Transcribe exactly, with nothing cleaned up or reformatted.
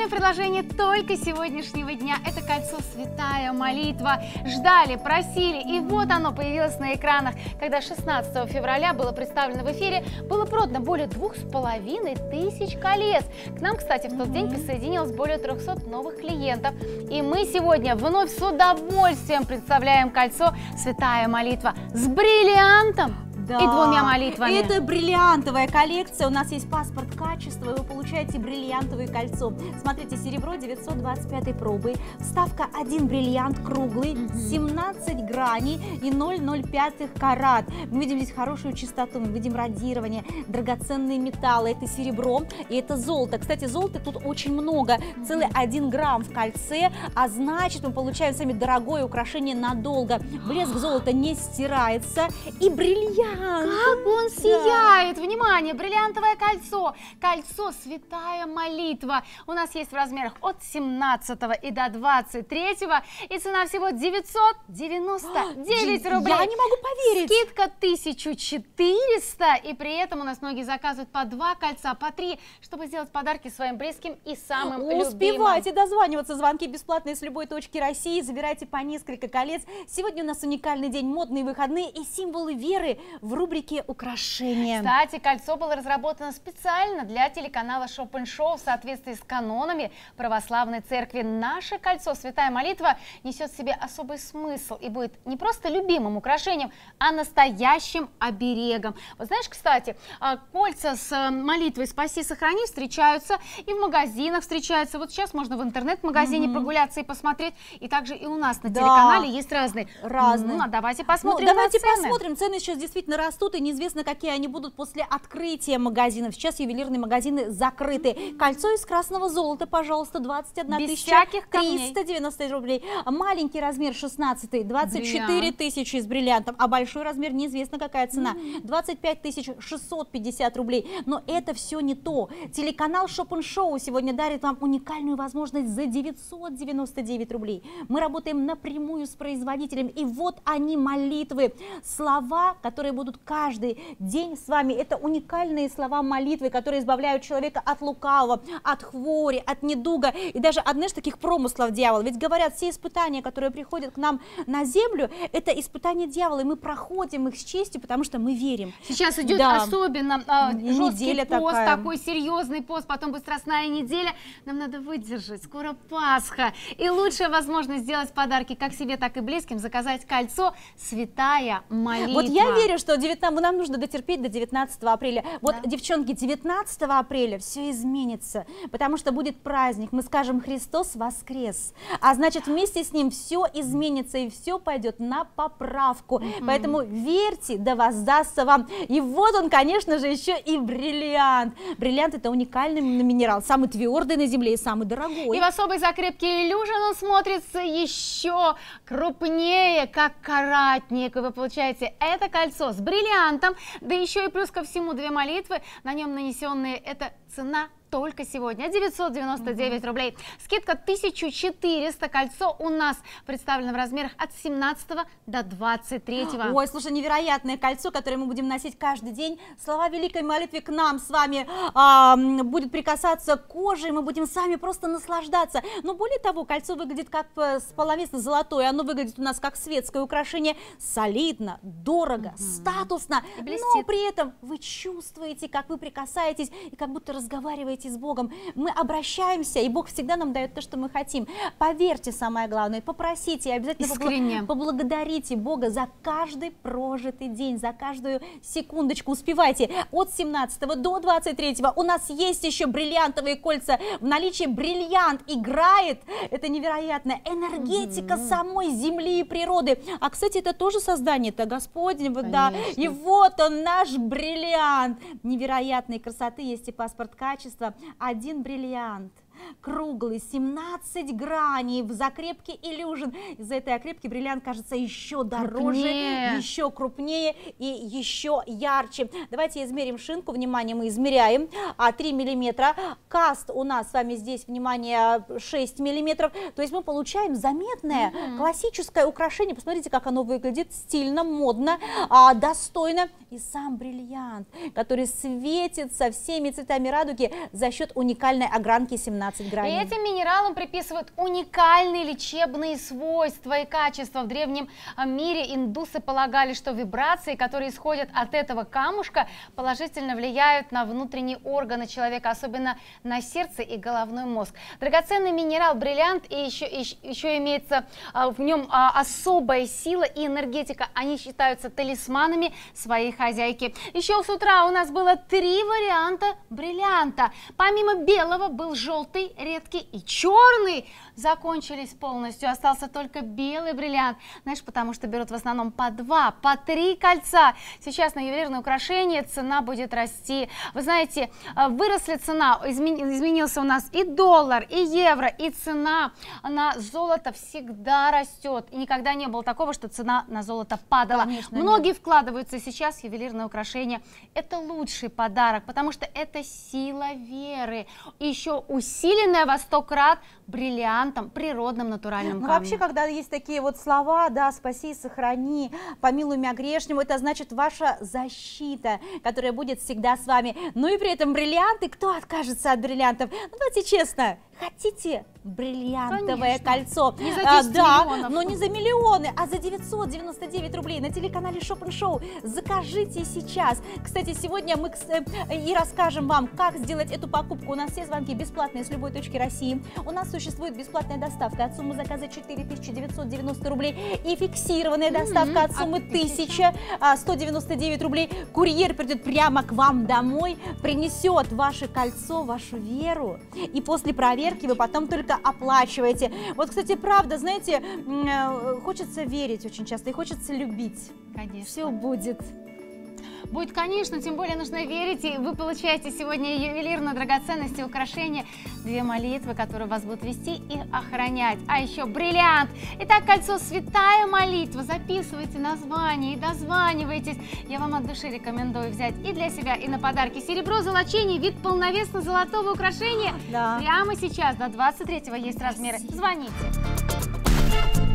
Уникальное предложение только сегодняшнего дня. Это кольцо «Святая молитва». Ждали, просили, и вот оно появилось на экранах. Когда шестнадцатого февраля было представлено в эфире, было продано более двух с половиной тысяч колец. К нам, кстати, в тот день присоединилось более трёхсот новых клиентов. И мы сегодня вновь с удовольствием представляем кольцо «Святая молитва» с бриллиантом. Да. И двумя молитвами. Это бриллиантовая коллекция. У нас есть паспорт качества, и вы получаете бриллиантовое кольцо. Смотрите, серебро девятьсот двадцать пятой пробы, вставка один бриллиант круглый, mm-hmm. семнадцать граней и ноль целых ноль пять карат. Мы видим здесь хорошую чистоту, мы видим радирование, драгоценные металлы. Это серебро и это золото. Кстати, золота тут очень много, mm-hmm. целый один грамм в кольце, а значит, мы получаем с вами дорогое украшение надолго. Блеск золота не стирается, и бриллиант. Как он сияет! Да. Внимание, бриллиантовое кольцо. Кольцо «Святая молитва». У нас есть в размерах от семнадцатого и до двадцать третьего. И цена всего девятьсот девяносто девять рублей. Я не могу поверить. Скидка тысяча четыреста. И при этом у нас многие заказывают по два кольца, по три, чтобы сделать подарки своим близким и самым любимым. Успевайте дозваниваться. Звонки бесплатные с любой точки России. Забирайте по несколько колец. Сегодня у нас уникальный день, модные выходные и символы веры в рубрике «Украшения». Кстати, кольцо было разработано специально для телеканала Шопен Шоу в соответствии с канонами православной церкви. Наше кольцо «Святая молитва» несет в себе особый смысл и будет не просто любимым украшением, а настоящим оберегом. Вот знаешь, кстати, кольца с молитвой «Спаси, сохрани» встречаются и в магазинах встречаются. Вот сейчас можно в интернет-магазине mm-hmm. прогуляться и посмотреть. И также и у нас на да. телеканале есть разные. Разные. Ну, а давайте посмотрим ну, давайте на цены. посмотрим. Цены сейчас действительно растут, и неизвестно, какие они будут после открытия магазинов. Сейчас ювелирные магазины закрыты. Кольцо из красного золота, пожалуйста, двадцать одна тысяча триста девяносто рублей. Маленький размер шестнадцатый, двадцать четыре тысячи с бриллиантом, а большой размер неизвестно какая цена, двадцать пять тысяч шестьсот пятьдесят рублей. Но это все не то. Телеканал Шопен Шоу сегодня дарит вам уникальную возможность за девятьсот девяносто девять рублей. Мы работаем напрямую с производителем, и вот они молитвы, слова, которые будут каждый день с вами. Это уникальные слова молитвы, которые избавляют человека от лукавого, от хвори, от недуга и даже от, знаешь, таких промыслов дьявола. Ведь говорят, все испытания, которые приходят к нам на землю, это испытания дьявола, и мы проходим их с честью, потому что мы верим. Сейчас идет да. особенно э, жесткий пост, такая. такой серьезный пост, потом быстростная неделя. Нам надо выдержать, скоро Пасха. И лучшая возможность сделать подарки как себе, так и близким, заказать кольцо «Святая молитва». Вот я верю, что девятнадцатого, нам нужно дотерпеть до девятнадцатого апреля. Вот, да. девчонки, девятнадцатого апреля все изменится, потому что будет праздник. Мы скажем: Христос воскрес. А значит, вместе с ним все изменится и все пойдет на поправку. Mm-hmm. Поэтому верьте, да воздастся вам. И вот он, конечно же, еще и бриллиант. Бриллиант — это уникальный минерал, самый твердый на земле и самый дорогой. И в особой закрепке Illusion он смотрится еще крупнее, как каратник. И вы получаете это кольцо с бриллиантом, да еще и плюс ко всему две молитвы, на нем нанесенные. Это цена только сегодня девятьсот девяносто девять рублей. Скидка тысяча четыреста. Кольцо у нас представлено в размерах от семнадцатого до двадцать третьего. Ой, слушай, невероятное кольцо, которое мы будем носить каждый день. Слова великой молитвы к нам с вами а, будет прикасаться к коже, и мы будем сами просто наслаждаться. Но более того, кольцо выглядит как половесно золотое, оно выглядит у нас как светское украшение, солидно, дорого, угу. статусно, но при этом вы чувствуете, как вы прикасаетесь и как будто разговариваете с Богом. Мы обращаемся, и Бог всегда нам дает то, что мы хотим. Поверьте, самое главное, попросите, и обязательно Искренне. поблагодарите Бога за каждый прожитый день, за каждую секундочку. Успевайте. От семнадцатого до двадцать третьего у нас есть еще бриллиантовые кольца. В наличии бриллиант играет. Это невероятная энергетика mm-hmm. самой земли и природы. А, кстати, это тоже создание-то Господне. Да. И вот он, наш бриллиант. Невероятной красоты. Есть и паспорт качества. Один бриллиант. Круглый, семнадцать граней, в закрепке Illusion. Из-за этой окрепки бриллиант кажется еще дороже, крупнее. еще крупнее и еще ярче. Давайте измерим шинку. Внимание, мы измеряем. А, три миллиметра. Каст у нас с вами здесь, внимание, шесть миллиметров. То есть мы получаем заметное mm-hmm. классическое украшение. Посмотрите, как оно выглядит. Стильно, модно, а, достойно. И сам бриллиант, который светится всеми цветами радуги за счет уникальной огранки семнадцать двенадцать граней. И этим минералам приписывают уникальные лечебные свойства и качества. В древнем мире индусы полагали, что вибрации, которые исходят от этого камушка, положительно влияют на внутренние органы человека, особенно на сердце и головной мозг. Драгоценный минерал бриллиант, и еще, еще, еще имеется а, в нем а, особая сила и энергетика. Они считаются талисманами своей хозяйки. Еще с утра у нас было три варианта бриллианта. Помимо белого был желтый, редкий и черный. Закончились полностью, остался только белый бриллиант. Знаешь, потому что берут в основном по два, по три кольца. Сейчас на ювелирные украшения цена будет расти. Вы знаете, выросла цена, изменился у нас и доллар, и евро, и цена на золото всегда растет. И никогда не было такого, что цена на золото падала. Конечно, Многие нет. вкладываются сейчас в ювелирные украшения. Это лучший подарок, потому что это сила веры. И еще усиленная во сто крат бриллиантом, природным натуральным Ну, камнем. вообще, когда есть такие вот слова, да, спаси и сохрани, помилуй меня грешнему, это значит ваша защита, которая будет всегда с вами. Ну и при этом бриллианты, кто откажется от бриллиантов? Ну, давайте честно, хотите бриллиантовое Конечно. кольцо? Не за А, десять да, миллионов. но не за миллионы, а за девятьсот девяносто девять рублей на телеканале Шопен Шоу. Закажите сейчас. Кстати, сегодня мы и расскажем вам, как сделать эту покупку. У нас все звонки бесплатные с любой точки России. У нас существует бесплатная доставка от суммы заказа четыре тысячи девятьсот девяносто рублей и фиксированная доставка от суммы тысяча сто девяносто девять рублей. Курьер придет прямо к вам домой, принесет ваше кольцо, вашу веру, и после проверки вы потом только оплачиваете. Вот, кстати, правда, знаете, хочется верить очень часто и хочется любить. Конечно. Все будет. Будет, конечно, тем более нужно верить, и вы получаете сегодня ювелирные драгоценности, украшения, две молитвы, которые вас будут вести и охранять, а еще бриллиант. Итак, кольцо «Святая молитва», записывайте название и дозванивайтесь. Я вам от души рекомендую взять и для себя, и на подарки. Серебро, золочение, вид полновесно-золотого украшения. Да. Прямо сейчас до двадцать третьего есть размеры. Звоните.